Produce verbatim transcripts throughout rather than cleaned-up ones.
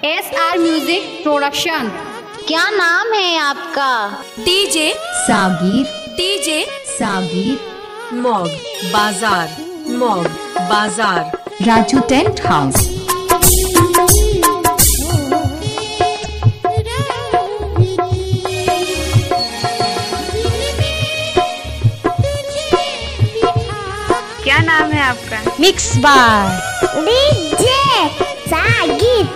S R music production. क्या नाम है आपका? DJ Sagir, DJ सागिर। Mog Bazar, Mog Bazar. Raju tent house. क्या नाम है आपका? Mix bar DJ Sagir.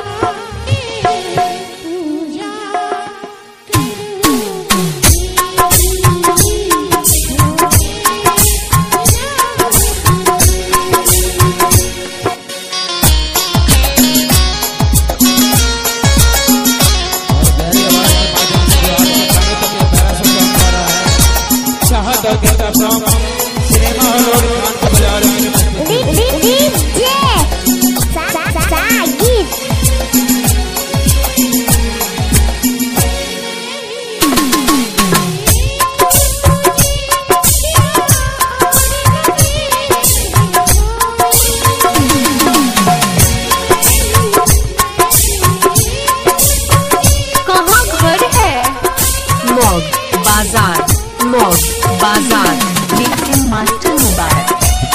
Bazar, Mog Bazar. Weekend master Mubarak.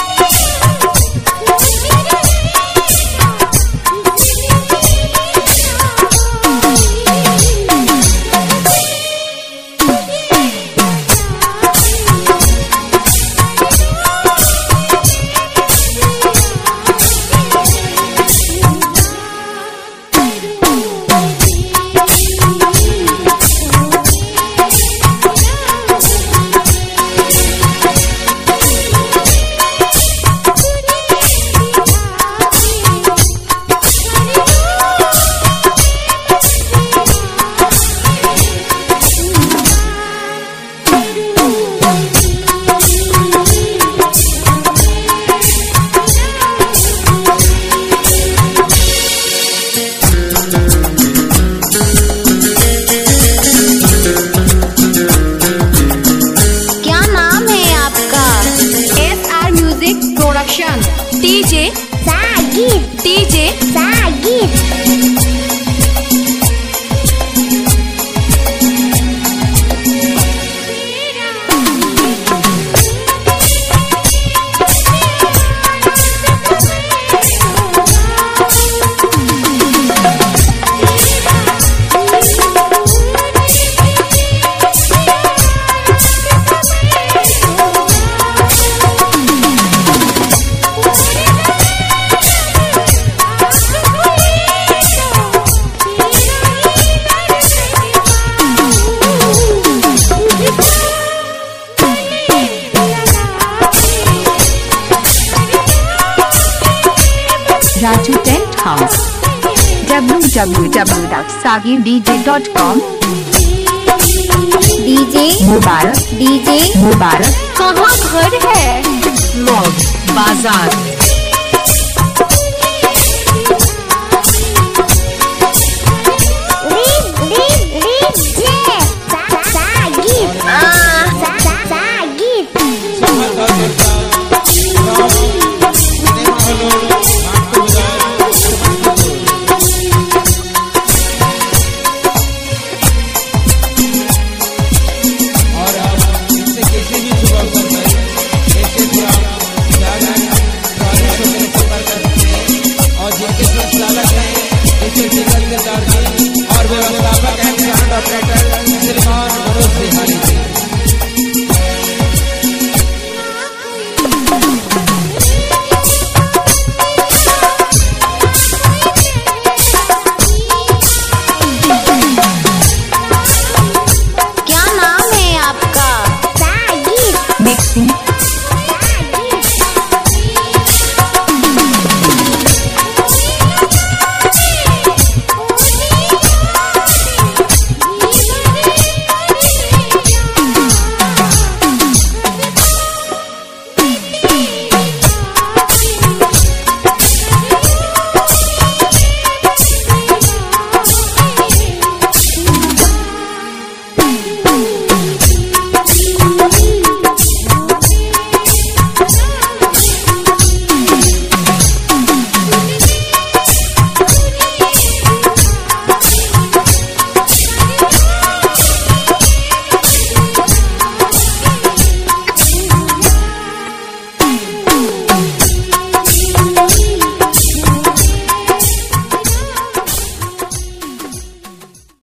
Production. DJ Sagir, DJ Sagir. Raju tent house. W W W dot Sagir DJ dot com. DJ Mubarak, DJ Mubarak. कहाँ घर है? मॉग बाजार। और व्यवस्थापक एंड ऑपरेटर